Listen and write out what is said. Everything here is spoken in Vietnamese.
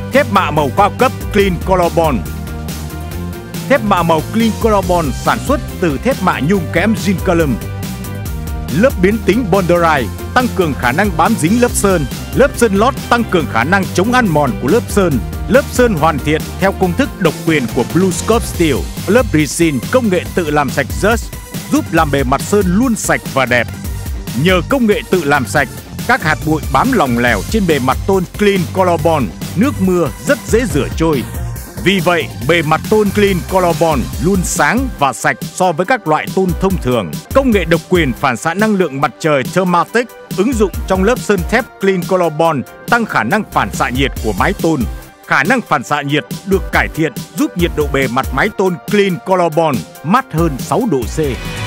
Thép mạ màu cao cấp Clean Color Bond. Thép mạ màu Clean Color Bond sản xuất từ thép mạ nhung kẽm Zincolum. Lớp biến tính Bondorite tăng cường khả năng bám dính lớp sơn. Lớp sơn lót tăng cường khả năng chống ăn mòn của lớp sơn. Lớp sơn hoàn thiện theo công thức độc quyền của BlueScope Steel. Lớp Resin công nghệ tự làm sạch Just giúp làm bề mặt sơn luôn sạch và đẹp. Nhờ công nghệ tự làm sạch, các hạt bụi bám lỏng lẻo trên bề mặt tôn Clean Color Bond, nước mưa rất dễ rửa trôi. Vì vậy, bề mặt tôn Clean Color Bond luôn sáng và sạch so với các loại tôn thông thường. Công nghệ độc quyền phản xạ năng lượng mặt trời Thermaltake ứng dụng trong lớp sơn thép Clean Color Bond tăng khả năng phản xạ nhiệt của mái tôn. Khả năng phản xạ nhiệt được cải thiện giúp nhiệt độ bề mặt mái tôn Clean Color Bond mát hơn 6 độ C.